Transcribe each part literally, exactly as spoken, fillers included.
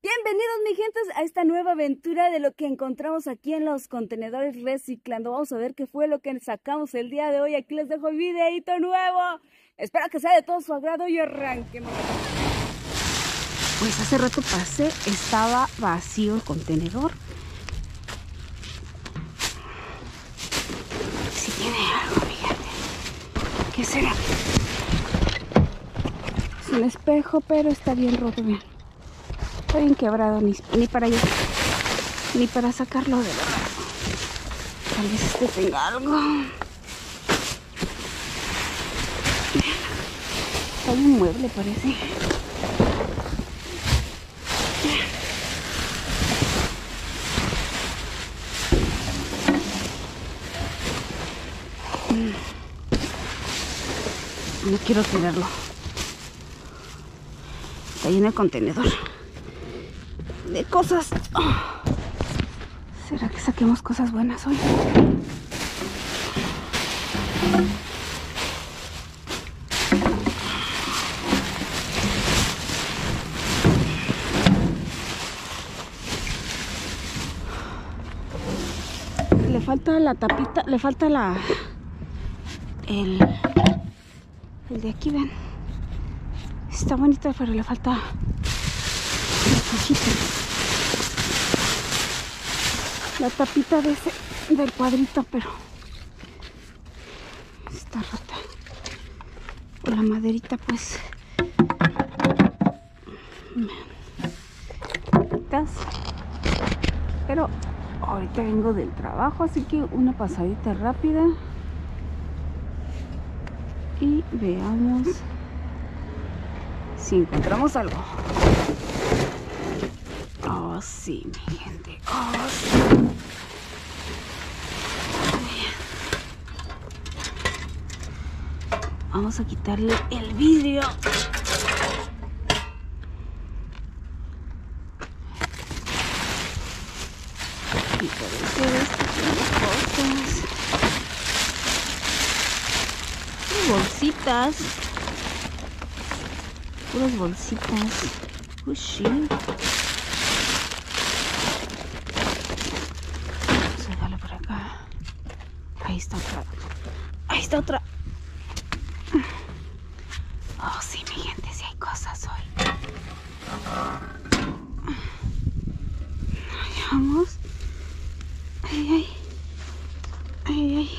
Bienvenidos mi gente a esta nueva aventura de lo que encontramos aquí en los contenedores reciclando. Vamos a ver qué fue lo que sacamos el día de hoy. Aquí les dejo el videito nuevo. Espero que sea de todo su agrado y arranquemos. Pues hace rato pasé, estaba vacío el contenedor. Si tiene algo, fíjate. ¿Qué será? Es un espejo, pero está bien roto, bien. Está bien quebrado, ni, ni para allá, ni para sacarlo de verdad. Tal vez este tenga algo. Hay un mueble, parece. No quiero tirarlo. Está lleno el contenedor de cosas. Oh. ¿Será que saquemos cosas buenas hoy? Le falta la tapita, le falta la el el de aquí, ven. Está bonito, pero le falta el cuchito. La tapita de ese, del cuadrito, pero está rota. Con la maderita, pues. Pero ahorita vengo del trabajo, así que una pasadita rápida. Y veamos si encontramos algo. Oh, sí, mi gente. Oh, sí. Vamos a quitarle el vidrio. Y parece que tiene cosas. Y bolsitas. Puras bolsitas. Uy, sí. Por acá. Ahí está otra. Ahí está otra. Oh, sí, mi gente, sí hay cosas hoy. Ahí vamos. Ay, ay. Ay, ay.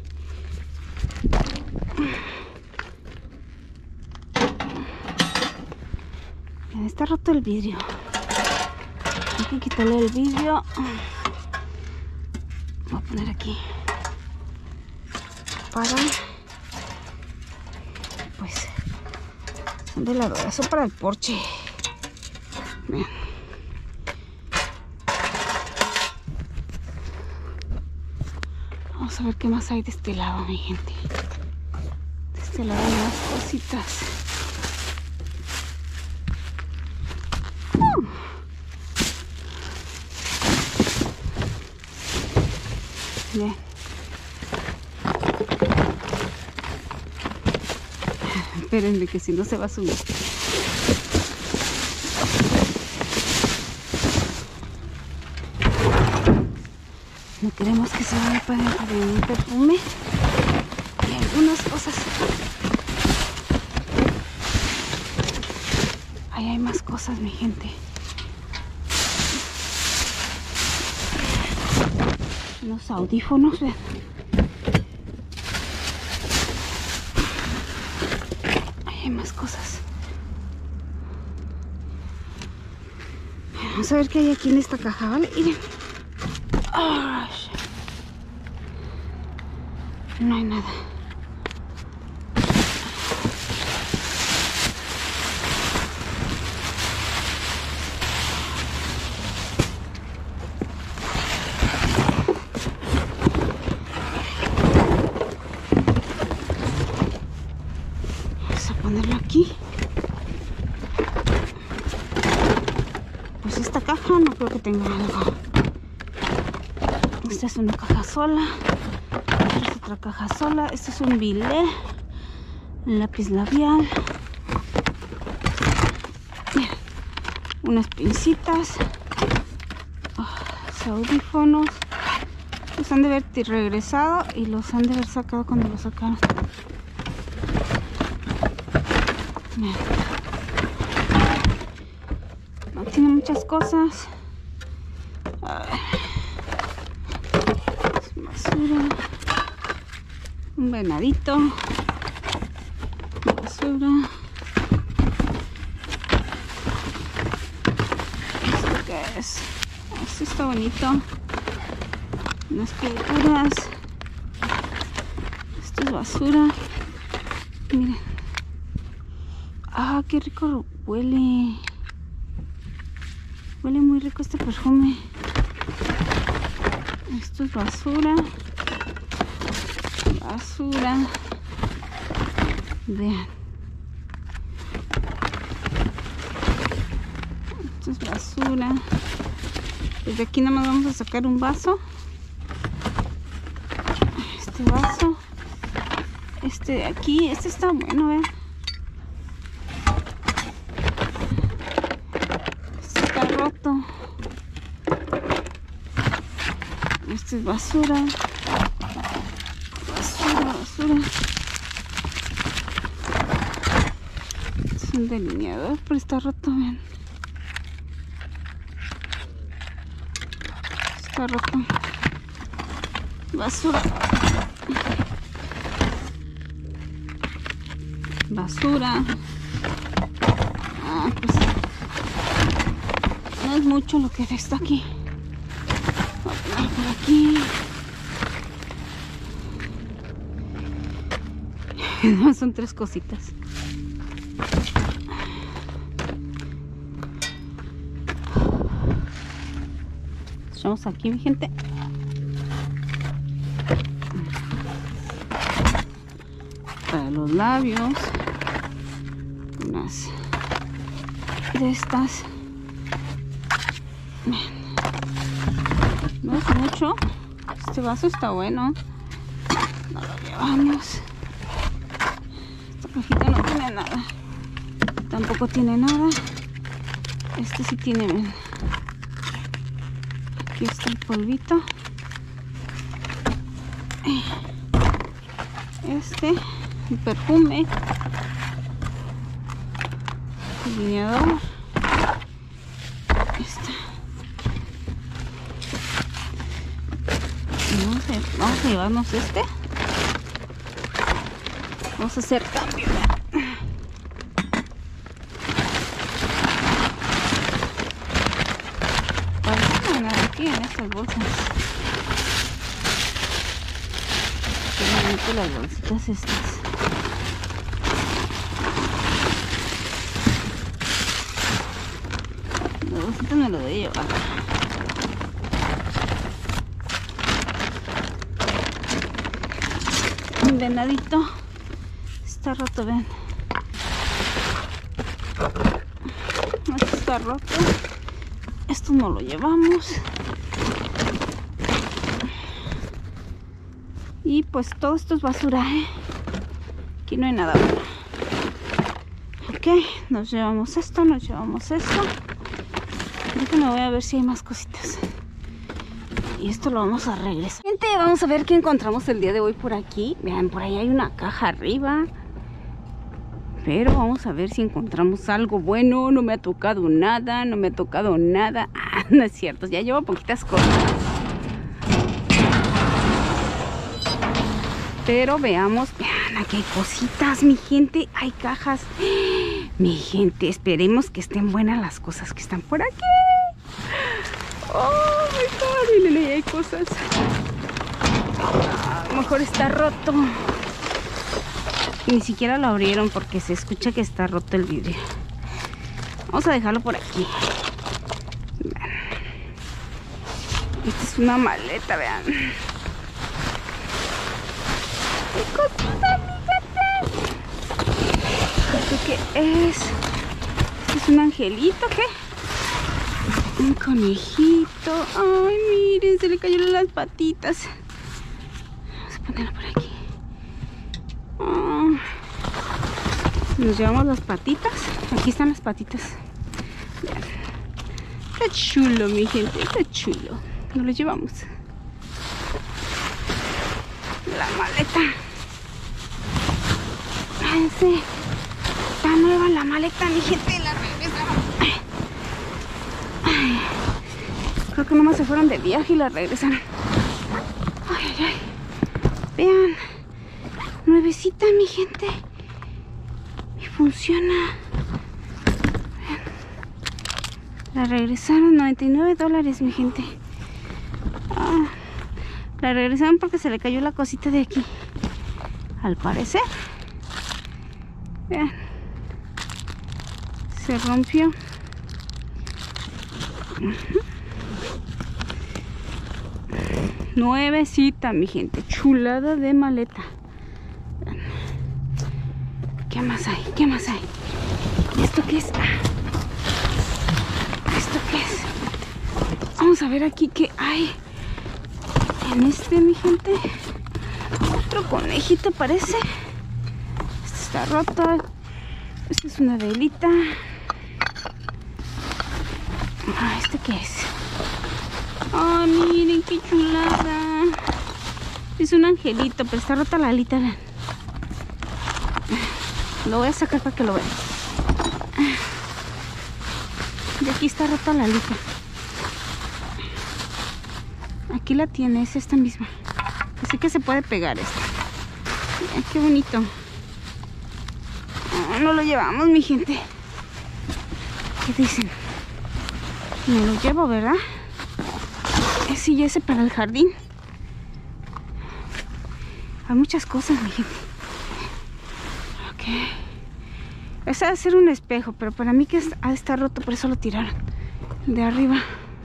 Miren, está roto el vidrio. Hay que quitarle el vidrio. Voy a poner aquí para, pues, son de la rueda, son para el porche. Vean. Vamos a ver qué más hay de este lado, mi gente. De este lado hay más cositas. Uh. Bien. Espérenme que si no se va a subir. No queremos que se vaya para dentro de un perfume y algunas cosas. Ahí hay más cosas, mi gente. Los audífonos, vean. Ahí hay más cosas. Vamos a ver qué hay aquí en esta caja, ¿vale? Miren. Oh, no hay nada. Ponerlo aquí. Pues esta caja no creo que tenga algo. Esta es una caja sola. Esta es otra caja sola. Este es un bilé, lápiz labial. Miren, unas pincitas, oh, los audífonos. Los han de haber regresado y los han de haber sacado cuando los sacaron. Miren. No tiene muchas cosas. A ver. Es basura. Un venadito. Basura. ¿Esto qué es? Esto está bonito. Unas criaturas. Esto es basura. Miren. Ah, qué rico huele. Huele muy rico este perfume. Esto es basura. Basura. Vean. Esto es basura. Desde aquí nada más vamos a sacar un vaso. Este vaso. Este de aquí. Este está bueno, vean. Este está roto. Este es basura. Basura, basura. Es un delineador, pero está roto, vean. Está roto. Basura. Basura. Ah, pues no es mucho lo que está aquí. Voy a poner por aquí. No, son tres cositas. Echamos aquí, mi gente. Para los labios. Unas de estas. No es mucho. Este vaso está bueno. No lo llevamos. Esta cajita no tiene nada. Tampoco tiene nada. Este sí tiene, ven. Aquí está el polvito. Este, el perfume. El delineador. Este. Vamos a, vamos a llevarnos este. Vamos a hacer cambio. Parece no hay nada aquí en estas bolsas. Qué bonito las bolsitas estas. Las bolsitas me lo voy a llevar. Un venadito. Está roto, ven. Esto está roto. Esto no lo llevamos. Y pues todo esto es basura, ¿eh? Aquí no hay nada bueno. Ok, nos llevamos esto, nos llevamos esto. Ahorita me voy a ver si hay más cositas. Y esto lo vamos a regresar. Gente, vamos a ver qué encontramos el día de hoy por aquí. Vean, por ahí hay una caja arriba. Pero vamos a ver si encontramos algo bueno. No me ha tocado nada, no me ha tocado nada. Ah, no es cierto, ya llevo poquitas cosas. Pero veamos, vean, aquí hay cositas, mi gente. Hay cajas. Mi gente, esperemos que estén buenas las cosas que están por aquí. Oh, my God, miren, ahí hay cosas. A lo mejor está roto. Ni siquiera lo abrieron porque se escucha que está roto el vidrio. Vamos a dejarlo por aquí. Vean. Esta es una maleta, vean. ¡Qué cosita, fíjate! ¿Esto qué es? ¿Esto es un angelito, qué? Un conejito. Ay, miren, se le cayeron las patitas. Vamos a ponerlo por aquí. Oh. Nos llevamos las patitas. Aquí están las patitas. Vean. Está chulo, mi gente, está chulo. Nos lo llevamos. La maleta. Ay, sí. Está nueva la maleta, mi gente. La regresaron. Ay. Ay. Creo que nomás se fueron de viaje y la regresaron. Ay, ay, ay. Vean. Nuevecita, mi gente. Y funciona. Vean. La regresaron noventa y nueve dólares, mi gente. Ah. La regresaron porque se le cayó la cosita de aquí. Al parecer. Vean. Se rompió. Uh-huh. Nuevecita, mi gente. Chulada de maleta. ¿Qué más hay? ¿Qué más hay? ¿Esto qué es? Ah. ¿Esto qué es? Vamos a ver aquí qué hay. En este, mi gente. Otro conejito parece. Este está roto. Esta es una velita. Ah, ¿este qué es? Oh, miren qué chulada. Es un angelito, pero está rota la alita. Lo voy a sacar para que lo vean. De aquí está rota la alita. Aquí la tiene, es esta misma. Así que se puede pegar esta. Miren, qué bonito. Oh, no lo llevamos, mi gente. ¿Qué dicen? Me lo llevo, ¿verdad? Ese y ese para el jardín. Hay muchas cosas, mi gente. Ok. Ese ha de ser un espejo, pero para mí que ha de estar roto, por eso lo tiraron. De arriba.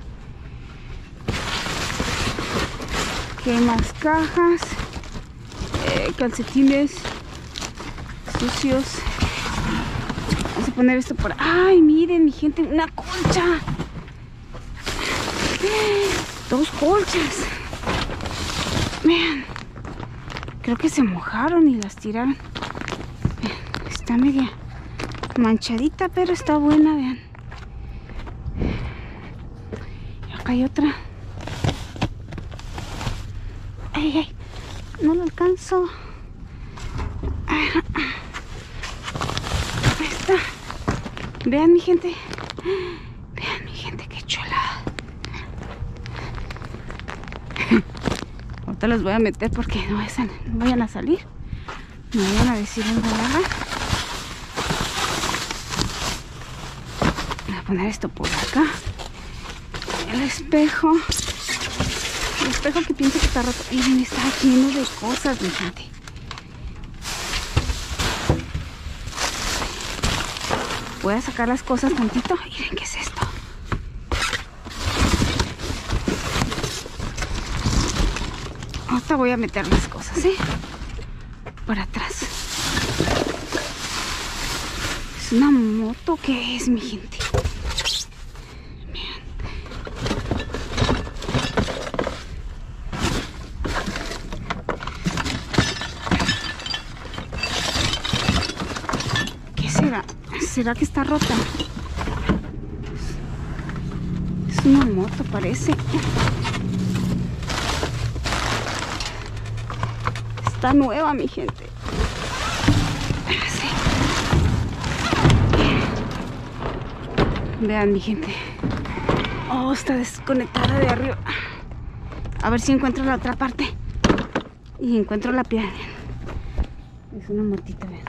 ¿Qué más? Cajas. Eh, calcetines. Sucios. Vamos a poner esto por... ¡Ay, miren, mi gente! ¡Una colcha! Dos colchas. Vean. Creo que se mojaron y las tiraron. Vean, está media manchadita, pero está buena, vean. Y acá hay otra. Ay, ay, no lo alcanzo. Ahí está. Vean, mi gente. Vean, mi gente, qué chulada. Ahorita los voy a meter porque no vayan, no vayan a salir. Me vayan a decir en verdad. Voy a poner esto por acá. El espejo. El espejo que pienso que está roto. Miren, está lleno de cosas, mi gente. Voy a sacar las cosas tantito. Miren, ¿qué es esto? Ahorita voy a meter las cosas, ¿eh? Por atrás. ¿Es una moto? ¿Qué es, mi gente? Miren. ¿Qué será? ¿Será que está rota? Es una moto, parece. Está nueva, mi gente. Sí. Vean, mi gente. Oh, está desconectada de arriba. A ver si encuentro la otra parte. Y encuentro la piedra. Es una motita, vean.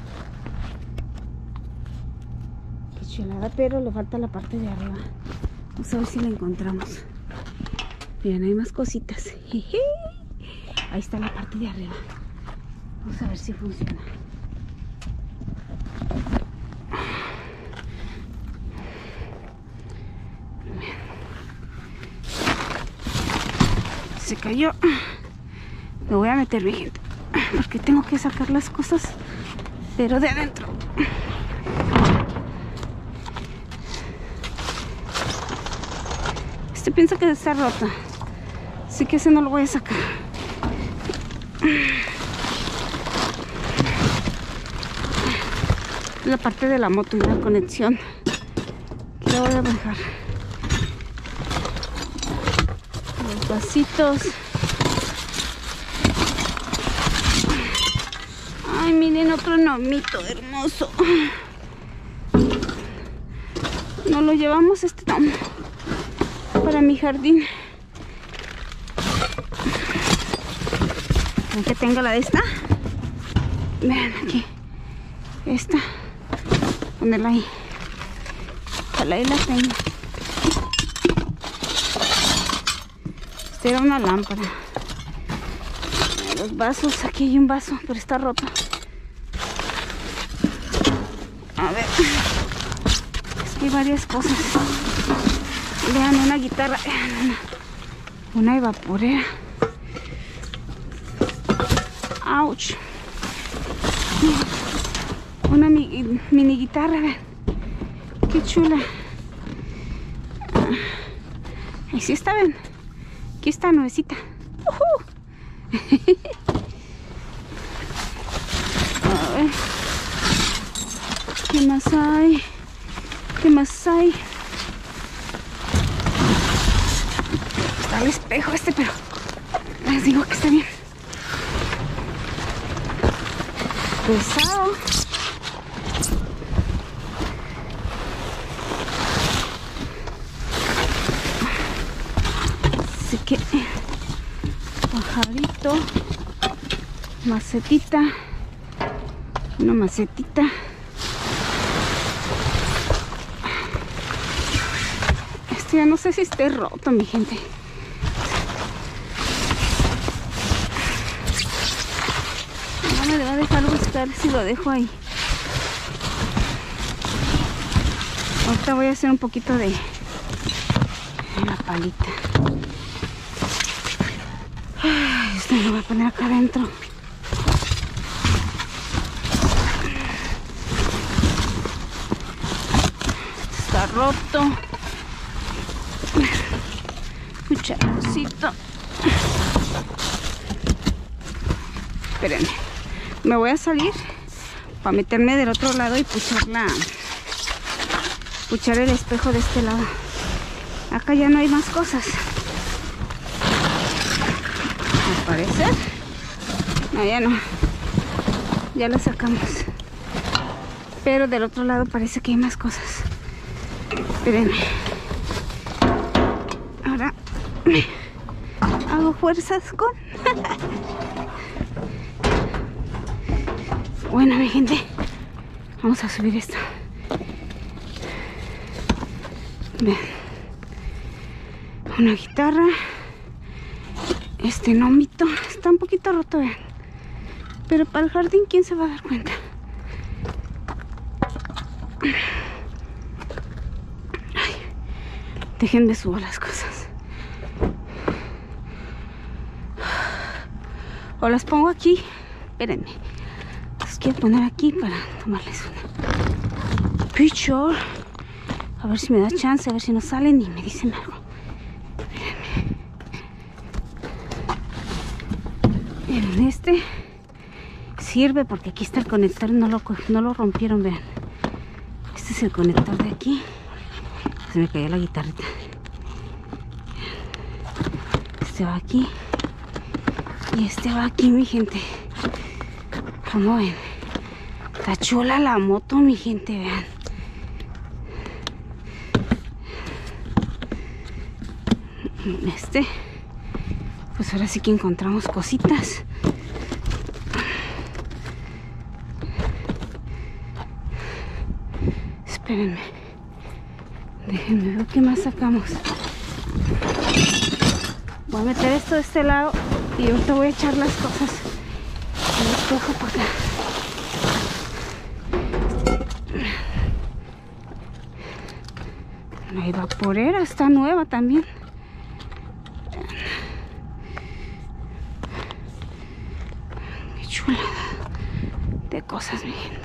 Qué chulada, pero le falta la parte de arriba. Vamos a ver si la encontramos. Miren, hay más cositas. Jeje. Ahí está la parte de arriba. Vamos a ver si funciona. Se cayó. Me voy a meter, mi gente, porque tengo que sacar las cosas, pero de adentro. Este piensa que está rota, así que ese no lo voy a sacar. La parte de la moto y la conexión que la voy a dejar. vasitos. Ay, miren, otro gnomito hermoso. No lo llevamos este gnomo para mi jardín. ¿Ven que tengo la de esta? Vean aquí. Esta. Ponerla ahí. Ojalá ahí la tengo. Esta era una lámpara. Los vasos. Aquí hay un vaso, pero está roto. A ver. Es que hay varias cosas. Vean, una guitarra. Vean, una, una evaporera. Ouch. Una mini, mini guitarra, vean. Qué chula. Ahí sí está, ven. Aquí está nuevecita. Uh-huh. A ver. ¿Qué más hay? ¿Qué más hay? Está el espejo este, pero les digo que está bien pesado. Así que pajarito, macetita, una macetita. Este ya no sé si esté roto, mi gente. No me va a dejar buscar si lo dejo ahí. Ahorita voy a hacer un poquito de la palita. Ay, esto lo voy a poner acá adentro. Está roto. Cucharoncito. Espérenme. Me voy a salir para meterme del otro lado y puchar la puchar el espejo de este lado. Acá ya no hay más cosas. Al parecer. No, ya no. Ya lo sacamos. Pero del otro lado parece que hay más cosas. Espérenme. Ahora hago fuerzas con... Bueno, mi gente, vamos a subir esto. Vean. Una guitarra. Este gnomito está un poquito roto, vean. Pero para el jardín, ¿quién se va a dar cuenta? Ay, déjenme subir las cosas. O las pongo aquí. Espérenme. Las quiero poner aquí para tomarles una picture. A ver si me da chance, a ver si no salen y me dicen algo. Miren, este sirve porque aquí está el conector, no lo, no lo rompieron, vean. Este es el conector de aquí. Se me cayó la guitarrita. Este va aquí. Y este va aquí, mi gente. Como ven, está chula la moto, mi gente, vean. Este, pues ahora sí que encontramos cositas. Espérenme, déjenme ver qué más sacamos. Voy a meter esto de este lado y ahorita voy a echar las cosas. El espejo por acá. La evaporera está nueva también. Qué chulada de cosas, mi gente.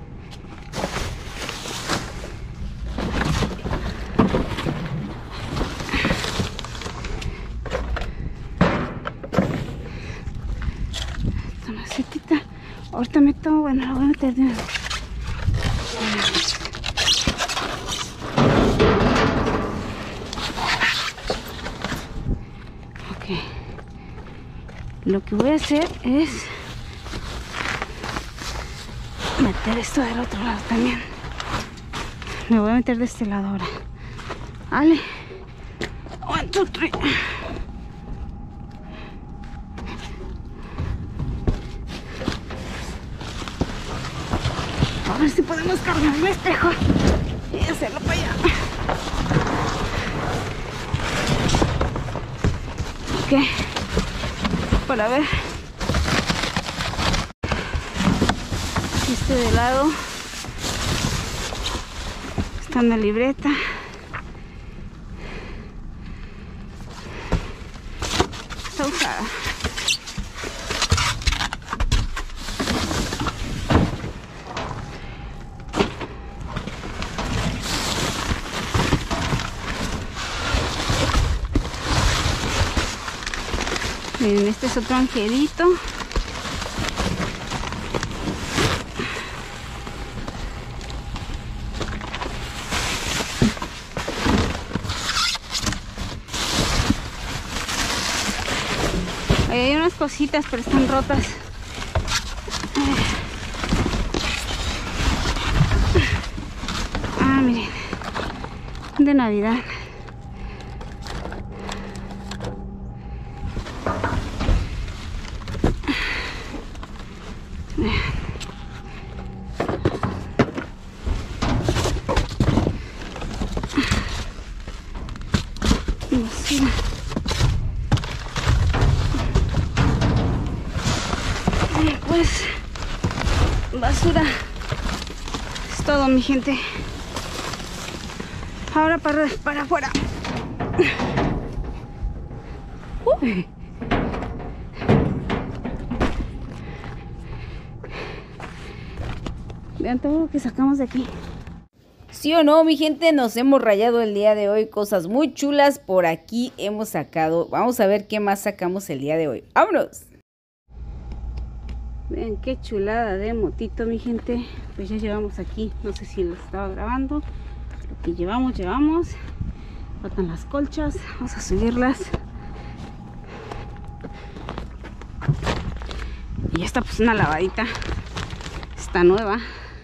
Esta macetita. Ahorita me tomo, bueno, la voy a meter de nuevo. Ok. Lo que voy a hacer es meter esto del otro lado también. Me voy a meter de este lado ahora. Vale. One, two, three. A ver si podemos cargar el espejo y hacerlo para allá. Ok. Para ver. Este de lado está en la libreta. Está usada. Miren, este es otro angelito. Ahí hay unas cositas, pero están rotas. Ah, miren. De Navidad. Basura. Pues basura es todo, mi gente. Ahora para, para afuera. Uy. Vean todo lo que sacamos de aquí. ¿Sí o no, mi gente? Nos hemos rayado el día de hoy. Cosas muy chulas por aquí hemos sacado. Vamos a ver qué más sacamos el día de hoy. ¡Vámonos! Vean qué chulada de motito, mi gente. Pues ya llevamos aquí. No sé si lo estaba grabando. Lo que llevamos, llevamos. Faltan las colchas. Vamos a subirlas. Y esta pues una lavadita. Está nueva.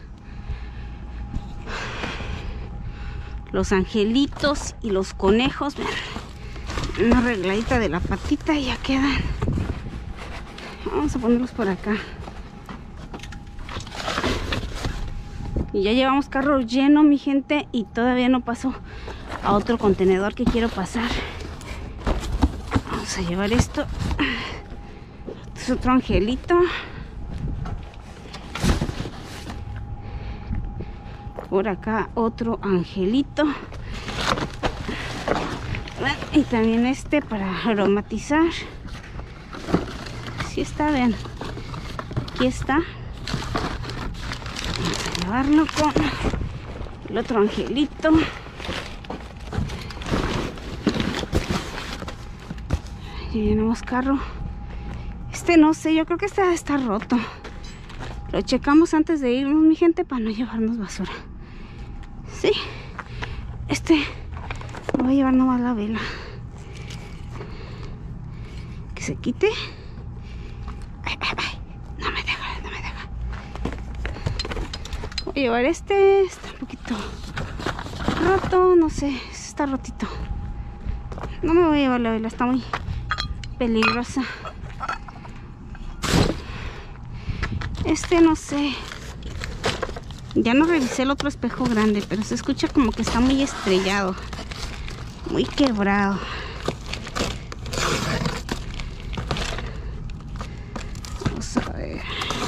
Los angelitos y los conejos, vean, una arregladita de la patita y ya quedan. Vamos a ponerlos por acá. Y ya llevamos carro lleno, mi gente, y todavía no paso a otro contenedor que quiero pasar. Vamos a llevar esto. Este es otro angelito. Por acá otro angelito. Y también este para aromatizar. Así está, vean. Aquí está. Vamos a llevarlo con el otro angelito. Y llenamos carro. Este no sé, yo creo que este está roto. Lo checamos antes de irnos, mi gente, para no llevarnos basura. Sí, este me voy a llevar nomás la vela. Que se quite. Ay, ay, ay. No me deja, no me deja. Voy a llevar este. Está un poquito roto, no sé, está rotito. No me voy a llevar la vela, está muy peligrosa. Este no sé. Ya no revisé el otro espejo grande, pero se escucha como que está muy estrellado, muy quebrado. Vamos a ver.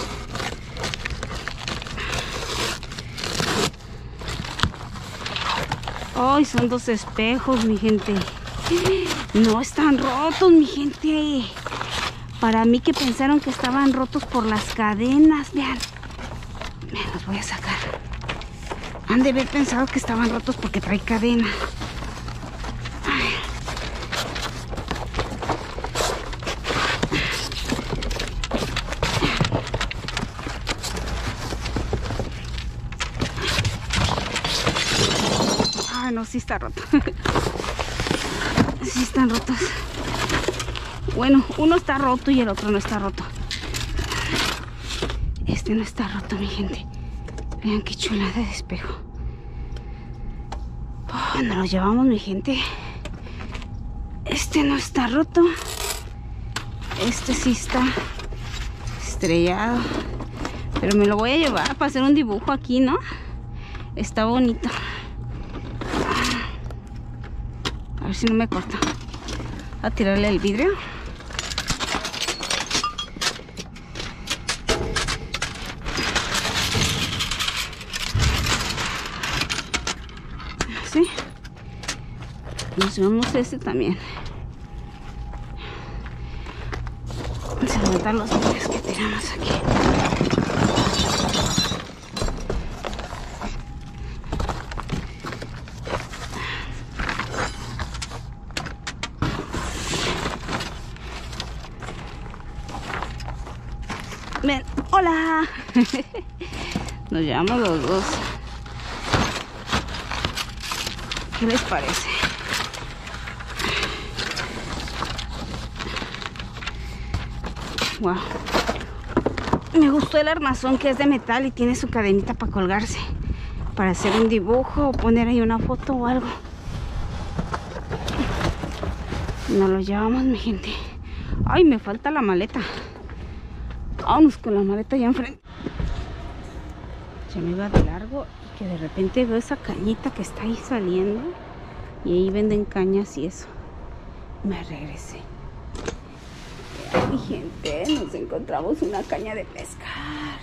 Ay, son dos espejos, mi gente. No están rotos, mi gente. Para mí que pensaron que estaban rotos por las cadenas, vean. Me los voy a sacar. Han de haber pensado que estaban rotos porque trae cadena. Ay. Ay, no, sí está roto. Sí están rotos. Bueno, uno está roto y el otro no está roto. Este no está roto, mi gente. Vean qué chulada de espejo. Oh, nos lo llevamos, mi gente. Este no está roto. Este sí está estrellado. Pero me lo voy a llevar para hacer un dibujo aquí, ¿no? Está bonito. A ver si no me corta. A tirarle el vidrio. Así. Nos llevamos este también. Vamos a levantar los vidrios que tiramos aquí. Ven, hola. Nos llevamos los dos. ¿Qué les parece? Wow. Me gustó el armazón, que es de metal y tiene su cadenita para colgarse, para hacer un dibujo o poner ahí una foto o algo. Nos lo llevamos, mi gente. Ay, me falta la maleta. Vamos con la maleta ya enfrente. Ya me iba de largo y que de repente veo esa cañita que está ahí saliendo. Y ahí venden cañas y eso. Me regresé. Ya, mi gente, nos encontramos una caña de pescar.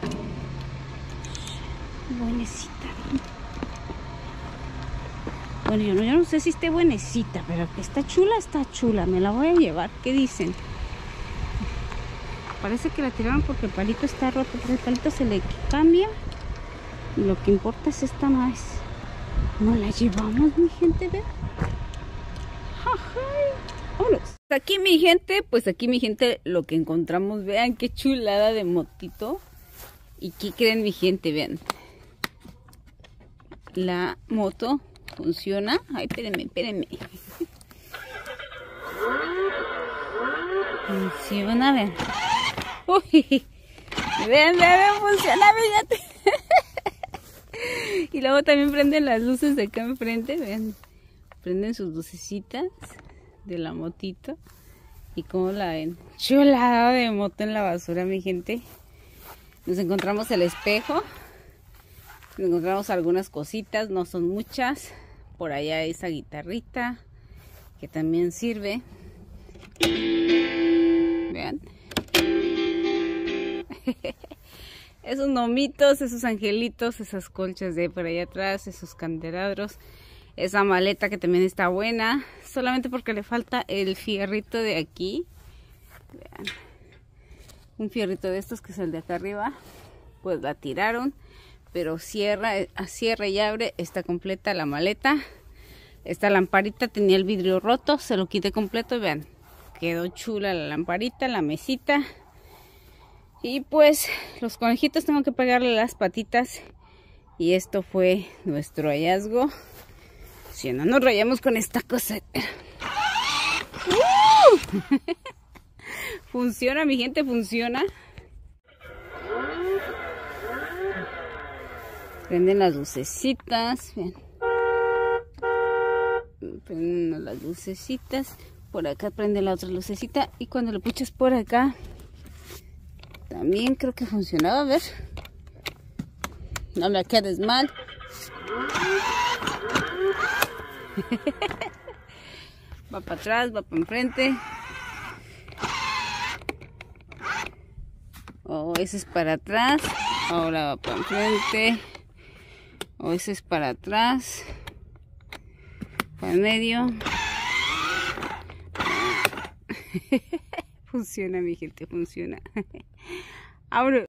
Buenecita. Bueno, yo no, yo no sé si esté buenecita, pero que está chula, está chula. Me la voy a llevar. ¿Qué dicen? Parece que la tiraron porque el palito está roto, pero el palito se le cambia y lo que importa es esta más. No la llevamos, mi gente, ¿ven? Vámonos. Aquí, mi gente, pues aquí, mi gente, lo que encontramos, vean qué chulada de motito. ¿Y qué creen, mi gente? Vean. La moto funciona. Ay, espérenme, espérenme. Funciona, vean. Uy, vean, vean, vean, funciona, fíjate. Y luego también prenden las luces de acá enfrente, vean. Prenden sus lucecitas de la motito. Y cómo la ven. Chulada de moto en la basura, mi gente. Nos encontramos el espejo. Nos encontramos algunas cositas, no son muchas. Por allá esa guitarrita que también sirve. Vean. Esos gnomitos, esos angelitos, esas colchas de por allá atrás, esos candelabros, esa maleta que también está buena, solamente porque le falta el fierrito de aquí. Vean, un fierrito de estos que es el de acá arriba, pues la tiraron, pero cierra, cierra y abre, está completa la maleta. Esta lamparita tenía el vidrio roto, se lo quité completo y vean, quedó chula la lamparita, la mesita. Y pues los conejitos tengo que pegarle las patitas. Y esto fue nuestro hallazgo. Si no nos rayamos con esta cosa. ¡Uh! Funciona, mi gente, funciona. Prenden las lucecitas. Vean. Prenden las lucecitas. Por acá prende la otra lucecita. Y cuando lo puchas por acá, también creo que funcionaba. A ver. No me quedes mal. Va para atrás, va para enfrente. O oh, ese es para atrás. Ahora va para enfrente. O oh, ese es para atrás. Para el medio. Funciona, mi gente, funciona. Ahora.